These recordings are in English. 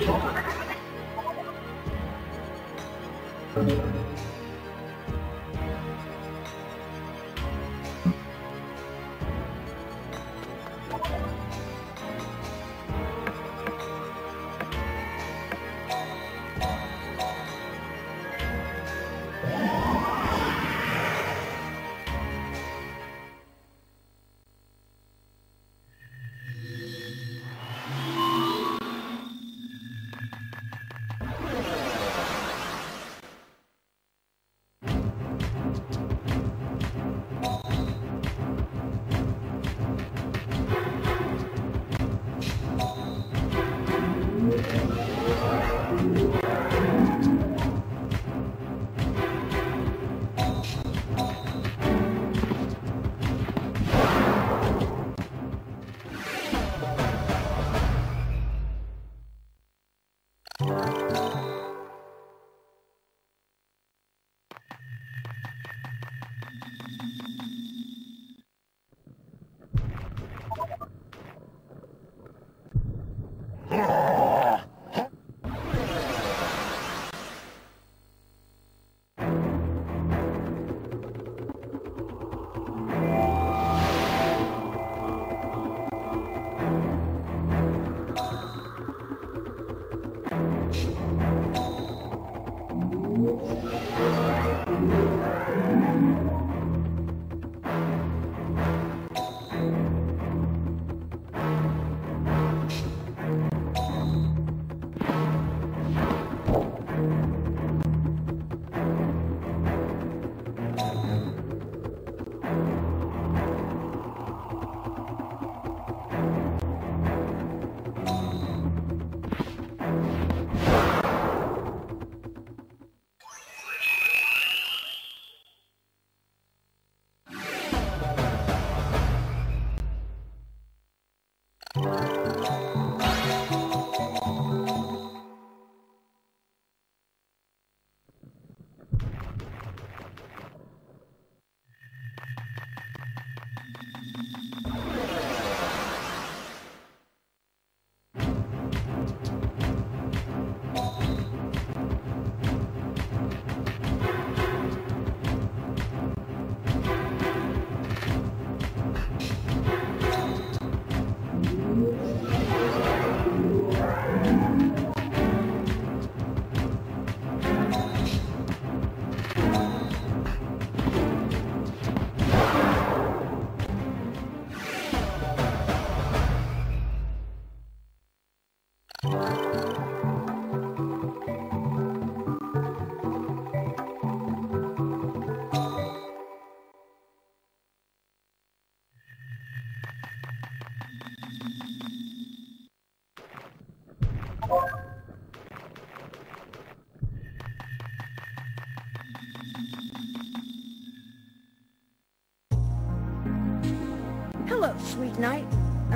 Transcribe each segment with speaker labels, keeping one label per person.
Speaker 1: Hello, sweet night.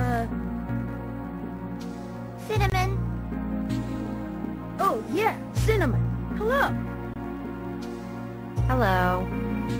Speaker 2: Cinnamon.
Speaker 1: Oh, yeah, Cinnamon. Hello.
Speaker 3: Hello.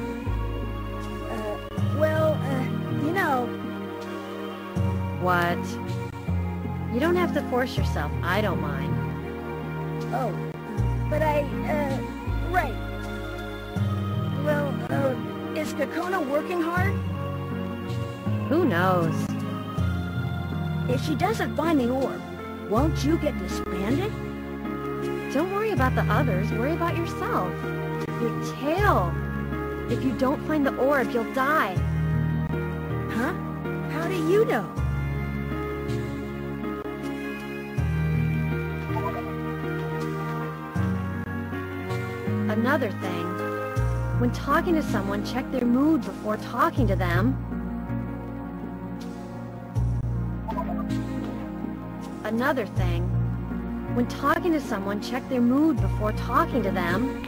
Speaker 1: You know...
Speaker 3: What? You don't have to force yourself. I don't mind.
Speaker 1: Oh, but right. Well, is Kakona working hard?
Speaker 3: Who knows?
Speaker 1: If she doesn't find the orb, won't you get disbanded?
Speaker 3: Don't worry about the others. Worry about yourself. Your tail. If you don't find the orb, you'll die.
Speaker 1: Huh? How do you know?
Speaker 3: Another thing. When talking to someone, check their mood before talking to them. Another thing. When talking to someone, check their mood before talking to them.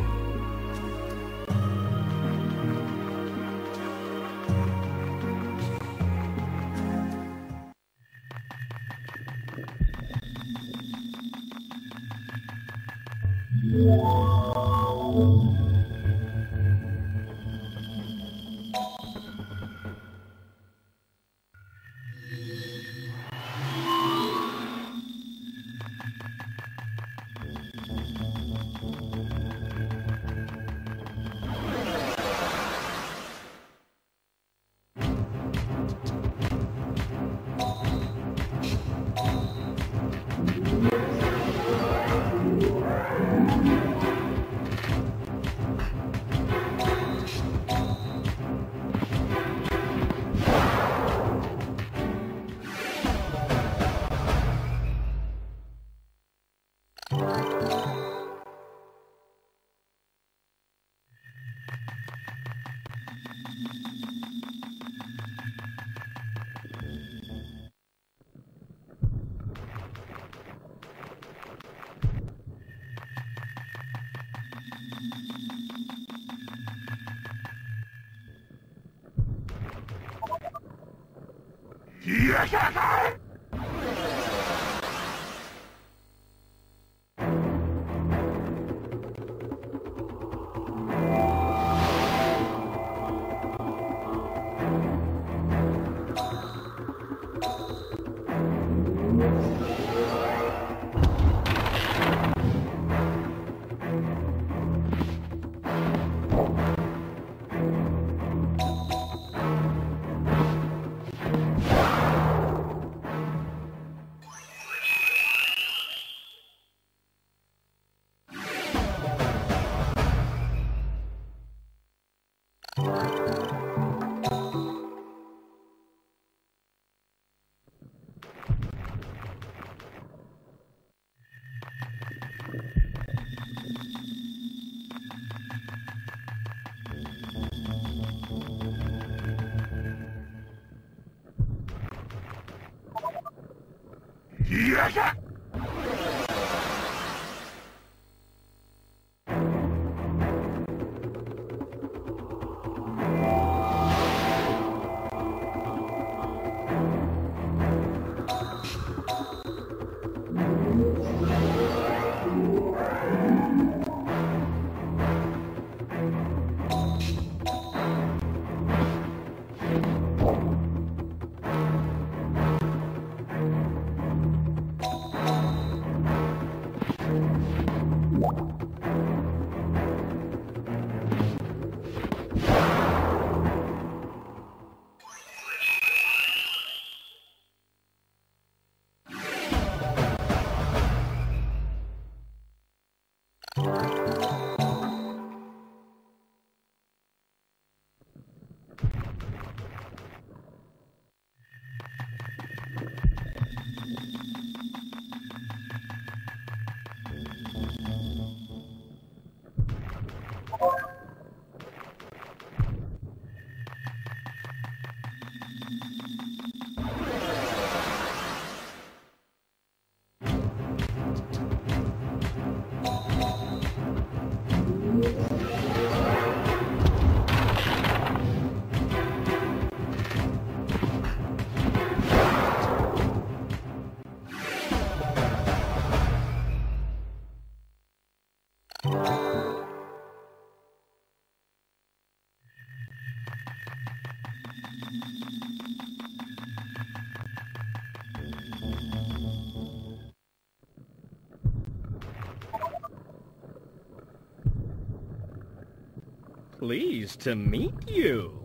Speaker 4: Pleased to meet you.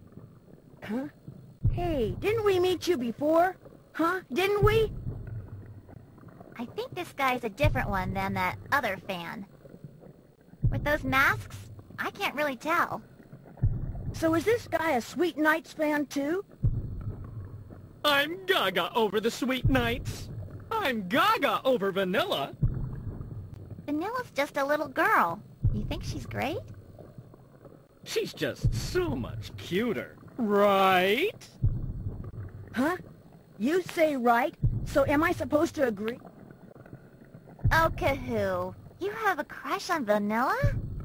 Speaker 1: Huh? Hey, didn't we meet you before? Huh? Didn't we?
Speaker 2: I think this guy's a different one than that other fan. With those masks, I can't really tell.
Speaker 1: So is this guy a Sweet Nights fan too?
Speaker 4: I'm gaga over the Sweet Nights. I'm gaga over Vanilla.
Speaker 2: Vanilla's just a little girl. You think she's great?
Speaker 4: She's just so much cuter, right?
Speaker 1: Huh? You say right, so am I supposed to agree?
Speaker 2: Oh, Kahoo. You have a crush on Vanilla?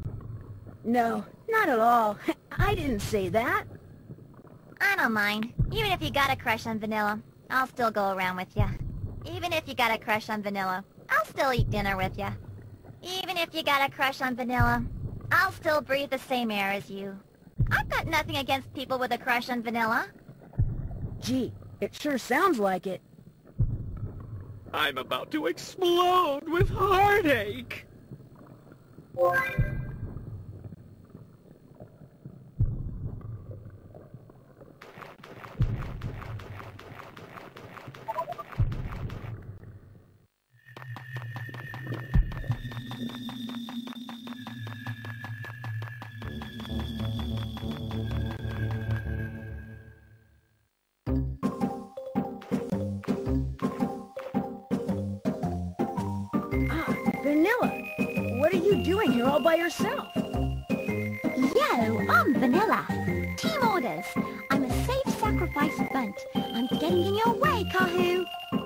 Speaker 1: No, not at all. I didn't say that.
Speaker 2: I don't mind. Even if you got a crush on Vanilla, I'll still go around with you. Even if you got a crush on Vanilla, I'll still eat dinner with you. Even if you got a crush on Vanilla, I'll still breathe the same air as you. I've got nothing against people with a crush on Vanilla.
Speaker 1: Gee, it sure sounds like it.
Speaker 4: I'm about to explode with heartache.
Speaker 1: Vanilla, what are you doing here all by yourself?
Speaker 5: Yo, I'm Vanilla. Team orders. I'm a safe sacrifice bunt. I'm getting in your way, Kahoo.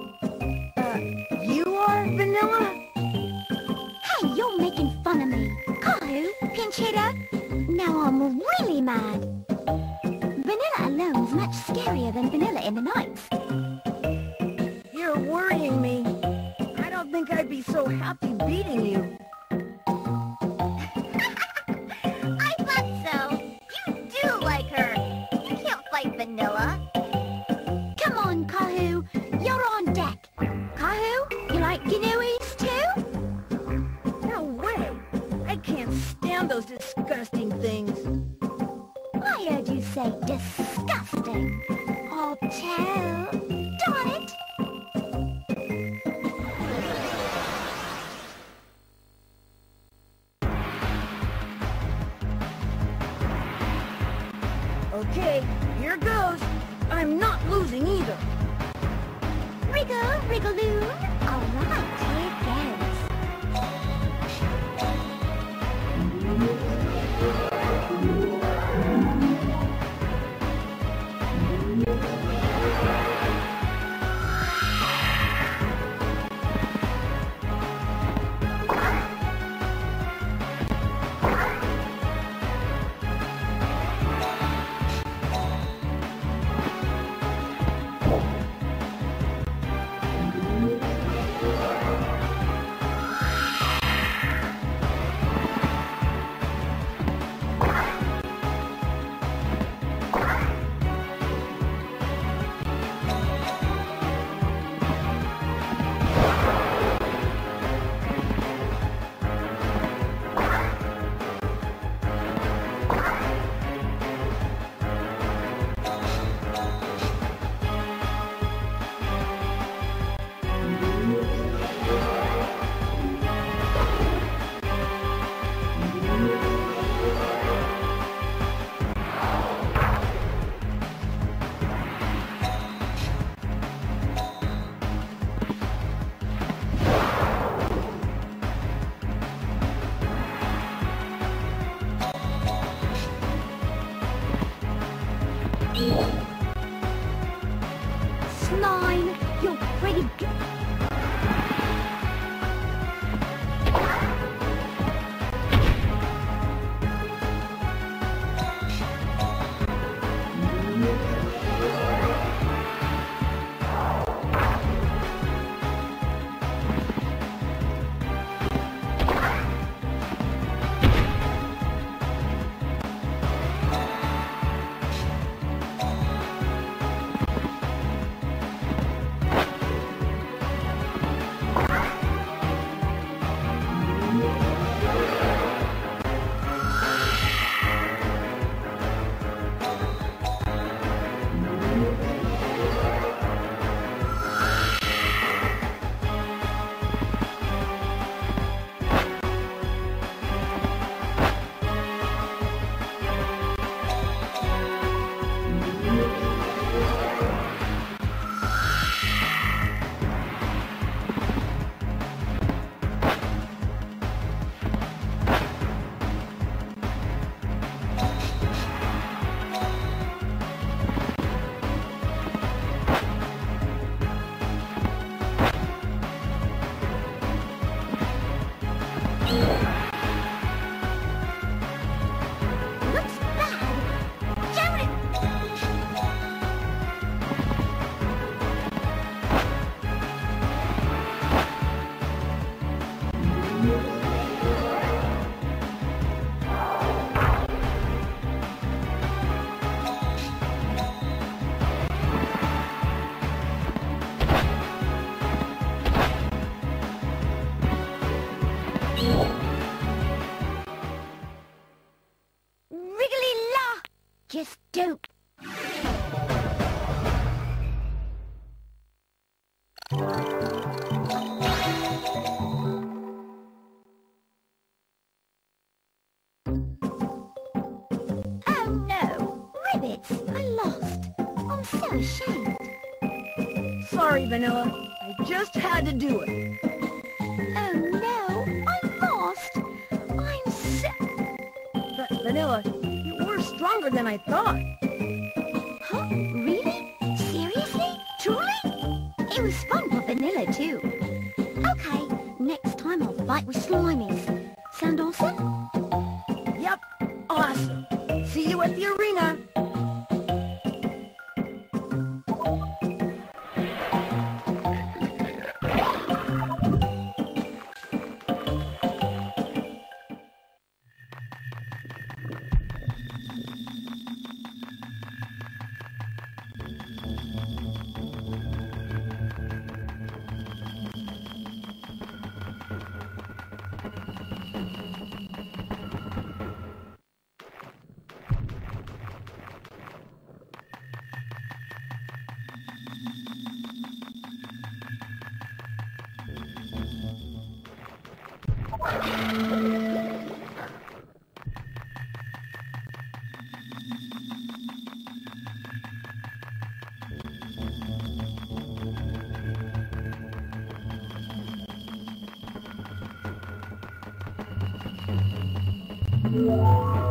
Speaker 1: You are Vanilla?
Speaker 5: Hey, you're making fun of me. Kahoo, pinch hitter. Now I'm really mad. Vanilla alone's much scarier than Vanilla in the nights.
Speaker 1: so happy beating you.
Speaker 2: I thought so. You do like her. You can't fight Vanilla.
Speaker 5: Come on, Kahu. You're on deck. Kahu, you like Ginooies too?
Speaker 1: No way. I can't stand those disgusting things.
Speaker 5: I heard you say disgusting. Oh, tell. Darn it.
Speaker 1: Okay, here goes. I'm not losing either.
Speaker 5: Wriggle, wriggle-loon. All right, here goes. Slime, you're pretty good. Looks bad. Damn it! Wriggly la! Just don't. Oh no! Ribbits! I lost. I'm so ashamed.
Speaker 1: Sorry, Vanilla. I just had to do it.
Speaker 5: Oh no! I lost! I'm so...
Speaker 1: But, Vanilla, you were stronger than I thought.
Speaker 5: Huh? Really? Seriously? Truly? It was fun for Vanilla too. Okay, next time I'll fight with Slimies. Sound awesome?
Speaker 1: Yep, awesome. See you at the arena.
Speaker 5: Vanilla.